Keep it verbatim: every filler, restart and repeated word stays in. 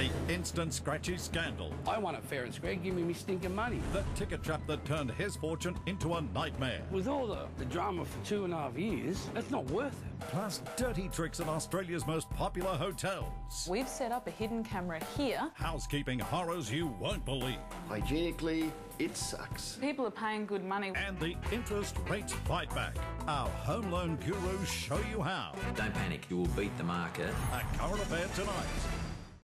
The instant scratchy scandal. I want it fair and square. Give me me stinking money. The ticket trap that turned his fortune into a nightmare. With all the, the drama for two and a half years, that's not worth it. Plus dirty tricks in Australia's most popular hotels. We've set up a hidden camera here. Housekeeping horrors you won't believe. Hygienically, it sucks. People are paying good money. And the interest rates fight back. Our home loan gurus show you how. Don't panic, you will beat the market. A current affair tonight.